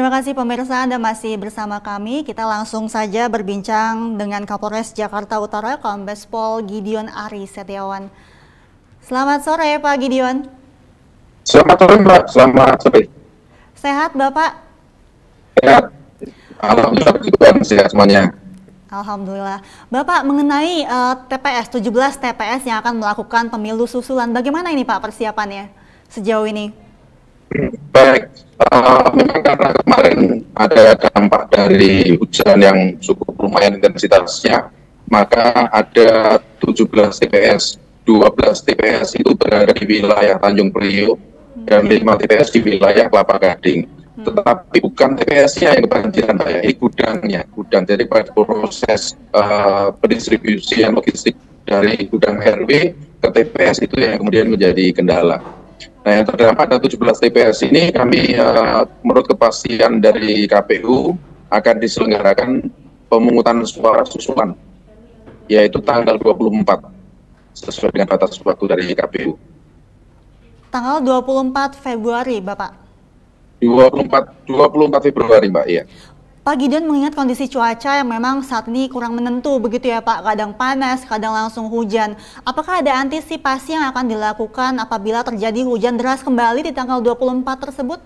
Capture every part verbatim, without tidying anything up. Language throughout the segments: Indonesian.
Terima kasih pemirsa, Anda masih bersama kami. Kita langsung saja berbincang dengan Kapolres Jakarta Utara, Kombes Pol Gideon Ari Setiawan. Selamat sore Pak Gideon. Selamat sore Mbak, selamat sore. Sehat Bapak? Sehat. Alhamdulillah, sehat semuanya. Alhamdulillah. Bapak, mengenai uh, T P S, tujuh belas T P S yang akan melakukan pemilu susulan, bagaimana ini Pak persiapannya sejauh ini? Baik, uh, memang karena kemarin ada dampak dari hujan yang cukup lumayan intensitasnya, maka ada tujuh belas T P S, dua belas T P S itu berada di wilayah Tanjung Priok, hmm. dan lima T P S di wilayah Kelapa Gading. Hmm. Tetapi bukan T P S-nya yang kebanjiran, Pak, ya, ini gudangnya, gudang. Jadi pada proses uh, pendistribusian logistik dari gudang R W ke T P S itu yang kemudian menjadi kendala. Nah, yang terdampak ada tujuh belas T P S ini kami uh, menurut kepastian dari K P U akan diselenggarakan pemungutan suara susulan, yaitu tanggal dua puluh empat sesuai dengan batas waktu dari K P U. Tanggal dua puluh empat Februari, Bapak? dua puluh empat, dua puluh empat Februari, Mbak, iya. Pak Gideon, mengingat kondisi cuaca yang memang saat ini kurang menentu begitu ya Pak, kadang panas, kadang langsung hujan. Apakah ada antisipasi yang akan dilakukan apabila terjadi hujan deras kembali di tanggal dua puluh empat tersebut?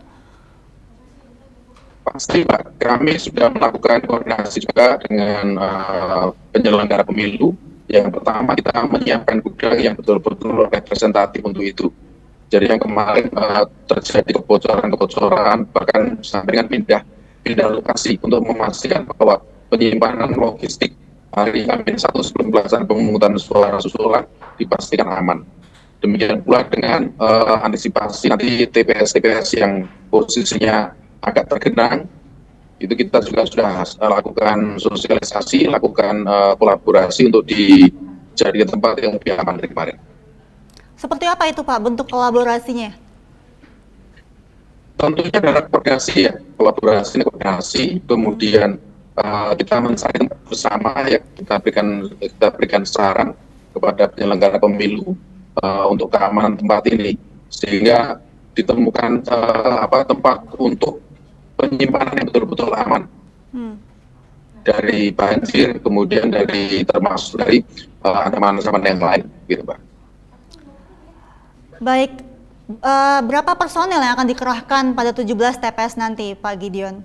Pasti Pak, kami sudah melakukan koordinasi juga dengan uh, penyelenggara pemilu. Yang pertama, kita menyiapkan gudang yang betul-betul representatif untuk itu. Jadi yang kemarin uh, terjadi kebocoran-kebocoran, bahkan sampai dengan pindah pindah lokasi untuk memastikan bahwa penyimpanan logistik hari Hamin satu sebelum pelaksanaan pemungutan suara susulan dipastikan aman. Demikian pula dengan uh, antisipasi nanti T P S T P S yang posisinya agak tergenang, itu kita juga sudah uh, lakukan sosialisasi, lakukan uh, kolaborasi untuk dijadikan tempat yang lebih aman dari kemarin. Seperti apa itu Pak bentuk kolaborasinya? Tentunya adalah koordinasi ya, kolaborasi, koordinasi, kemudian uh, kita mencari tempat bersama ya, kita berikan kita berikan saran kepada penyelenggara pemilu uh, untuk keamanan tempat ini, sehingga ditemukan uh, apa tempat untuk penyimpanan yang betul-betul aman hmm. dari banjir, kemudian dari termasuk dari ancaman-ancaman uh, yang lain, gitu Pak. Baik. Uh, berapa personel yang akan dikerahkan pada tujuh belas T P S nanti, Pak Gideon?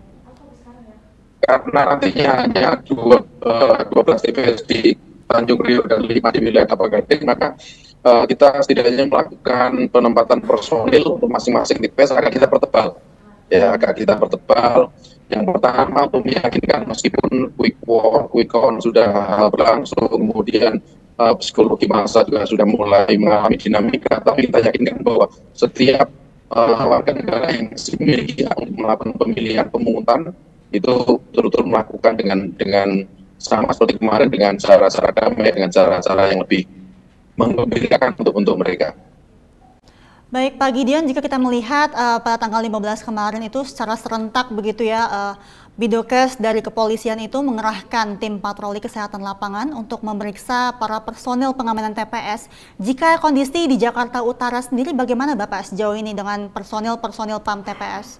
Karena nantinya hanya dua, uh, dua belas T P S di Tanjung Priok dan lima di wilayah Kelapa Gading, maka uh, kita setidaknya melakukan penempatan personil untuk masing-masing T P S akan kita pertebal. Ya, akan kita pertebal. Yang pertama, untuk meyakinkan meskipun quick walk, quick count sudah berlangsung, kemudian Uh, psikologi massa juga sudah mulai mengalami dinamika, tapi kita yakinkan bahwa setiap uh, warga negara yang memiliki hak untuk melakukan pemilihan pemungutan itu betul-betul melakukan dengan dengan sama seperti kemarin, dengan cara-cara damai, dengan cara-cara yang lebih menggembirakan untuk untuk mereka. Baik Pak Gideon, jika kita melihat uh, pada tanggal lima belas kemarin itu secara serentak begitu ya, uh, Bidokes dari kepolisian itu mengerahkan tim patroli kesehatan lapangan untuk memeriksa para personil pengamanan T P S. Jika kondisi di Jakarta Utara sendiri bagaimana Bapak sejauh ini dengan personil-personil P A M T P S?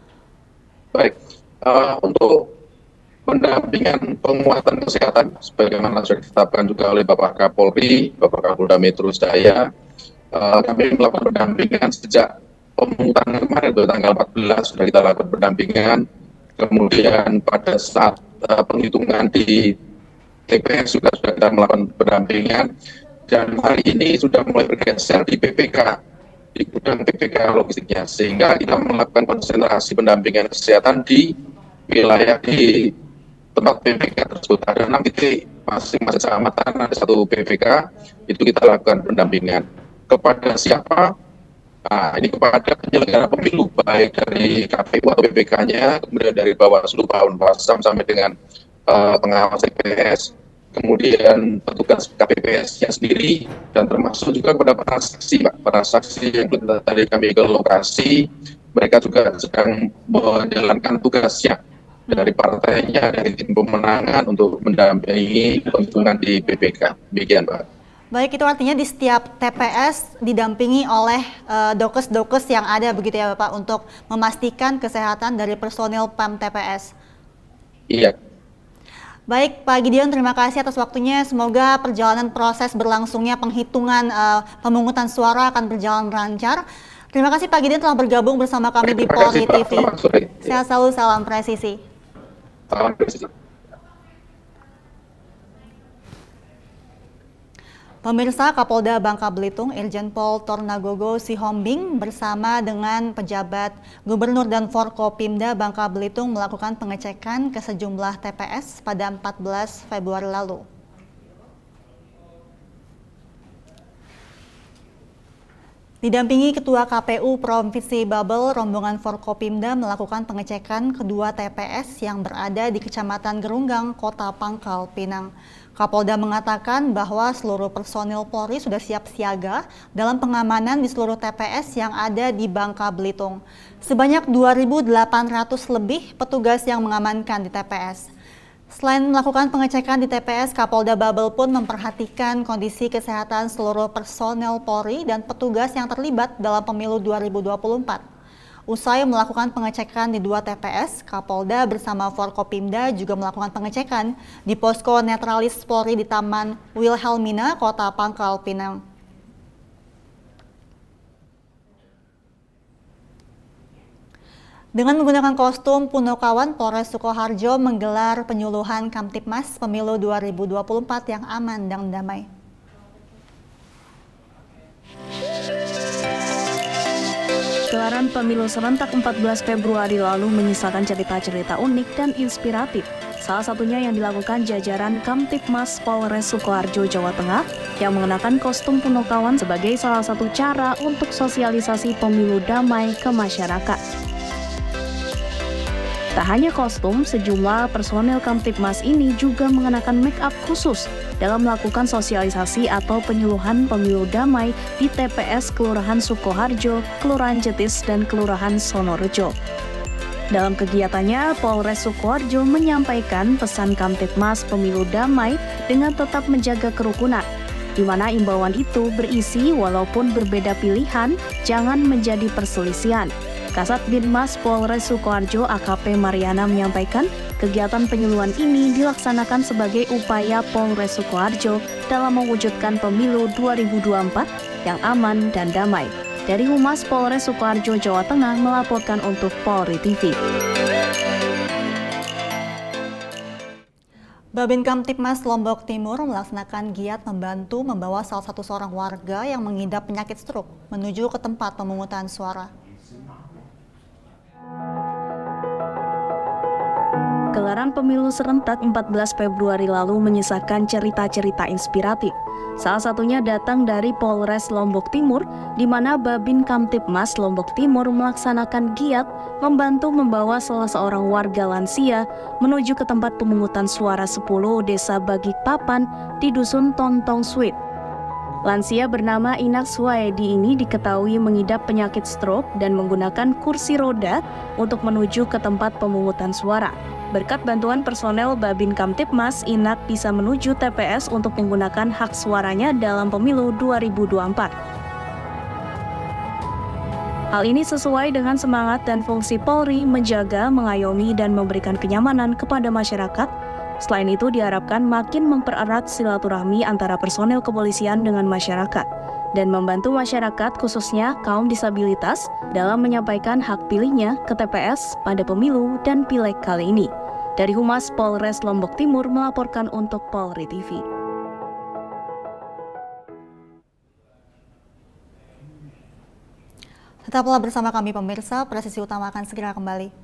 Baik, uh, untuk pendampingan penguatan kesehatan sebagaimana sudah ditetapkan juga oleh Bapak Kapolri, Bapak Kapolda Metro Jaya, uh, kami melakukan pendampingan sejak pemungutan kemarin, tanggal empat belas sudah kita lakukan pendampingan. Kemudian pada saat uh, penghitungan di T P S juga sudah kita melakukan pendampingan, dan hari ini sudah mulai bergeser di P P K, di gudang P P K logistiknya, sehingga kita melakukan konsentrasi pendampingan kesehatan di wilayah di tempat P P K tersebut. Ada enam titik, masing-masing kecamatan ada satu P P K, itu kita lakukan pendampingan. Kepada siapa? Nah, ini kepada penyelenggara pemilu, baik dari K P U atau P P K-nya, kemudian dari Bawaslu, Bawasam sampai dengan uh, pengawas T P S, kemudian petugas K P P S-nya sendiri, dan termasuk juga kepada para saksi, Pak. Para saksi yang tadi kami ke lokasi, mereka juga sedang menjalankan tugasnya dari partainya, dari tim pemenangan untuk mendampingi penghitungan di P P K. Demikian, Pak. Baik, itu artinya di setiap T P S didampingi oleh uh, dokes-dokes yang ada begitu ya Bapak untuk memastikan kesehatan dari personil P E M T P S. Iya. Baik, Pak Gideon, terima kasih atas waktunya. Semoga perjalanan proses berlangsungnya penghitungan uh, pemungutan suara akan berjalan lancar. Terima kasih Pak Gideon telah bergabung bersama kami di Polri T V. Sehat selalu, salam presisi. Salam presisi. Pemirsa, Kapolda Bangka Belitung Irjen Pol Tornagogo Sihombing bersama dengan pejabat Gubernur dan Forkopimda Bangka Belitung melakukan pengecekan ke sejumlah T P S pada empat belas Februari lalu. Didampingi Ketua K P U Provinsi Babel, rombongan Forkopimda melakukan pengecekan kedua T P S yang berada di Kecamatan Gerunggang, Kota Pangkal Pinang. Kapolda mengatakan bahwa seluruh personil Polri sudah siap siaga dalam pengamanan di seluruh T P S yang ada di Bangka Belitung. Sebanyak dua ribu delapan ratus lebih petugas yang mengamankan di T P S. Selain melakukan pengecekan di T P S, Kapolda Babel pun memperhatikan kondisi kesehatan seluruh personel Polri dan petugas yang terlibat dalam pemilu dua ribu dua puluh empat. Usai melakukan pengecekan di dua T P S, Kapolda bersama Forkopimda juga melakukan pengecekan di posko netralis Polri di Taman Wilhelmina, Kota Pangkal Pinang. Dengan menggunakan kostum Punokawan, Polres Sukoharjo menggelar penyuluhan Kamtipmas Pemilu dua ribu dua puluh empat yang aman dan damai. Gelaran pemilu serentak empat belas Februari lalu menyisakan cerita-cerita unik dan inspiratif. Salah satunya yang dilakukan jajaran Kamtipmas Polres Sukoharjo, Jawa Tengah yang mengenakan kostum Punokawan sebagai salah satu cara untuk sosialisasi pemilu damai ke masyarakat. Tak hanya kostum, sejumlah personel Kamtipmas ini juga mengenakan make up khusus dalam melakukan sosialisasi atau penyuluhan pemilu damai di T P S Kelurahan Sukoharjo, Kelurahan Jetis, dan Kelurahan Sonorejo. Dalam kegiatannya, Polres Sukoharjo menyampaikan pesan Kamtipmas pemilu damai dengan tetap menjaga kerukunan, di mana imbauan itu berisi walaupun berbeda pilihan, jangan menjadi perselisihan. Kasat Binmas Polres Sukoharjo A K P Mariana menyampaikan kegiatan penyuluhan ini dilaksanakan sebagai upaya Polres Sukoharjo dalam mewujudkan pemilu dua ribu dua puluh empat yang aman dan damai. Dari Humas Polres Sukoharjo, Jawa Tengah melaporkan untuk Polri T V. Babin Kamtipmas Lombok Timur melaksanakan giat membantu membawa salah satu seorang warga yang mengidap penyakit stroke menuju ke tempat pemungutan suara. Gelaran pemilu serentak empat belas Februari lalu menyisakan cerita-cerita inspiratif. Salah satunya datang dari Polres Lombok Timur, di mana Babin Kamtipmas Lombok Timur melaksanakan giat membantu membawa salah seorang warga lansia menuju ke tempat pemungutan suara sepuluh Desa Bagikpapan di Dusun Tontong Sweet. Lansia bernama Inak Suwaedi ini diketahui mengidap penyakit stroke dan menggunakan kursi roda untuk menuju ke tempat pemungutan suara. Berkat bantuan personel Babin Kamtipmas, Inak bisa menuju T P S untuk menggunakan hak suaranya dalam pemilu dua ribu dua puluh empat. Hal ini sesuai dengan semangat dan fungsi Polri menjaga, mengayomi, dan memberikan kenyamanan kepada masyarakat. Selain itu, diharapkan makin mempererat silaturahmi antara personel kepolisian dengan masyarakat dan membantu masyarakat, khususnya kaum disabilitas, dalam menyampaikan hak pilihnya ke T P S pada pemilu dan pileg kali ini. Dari Humas Polres Lombok Timur melaporkan untuk Polri T V. Tetaplah bersama kami pemirsa, Presisi Utama akan segera kembali.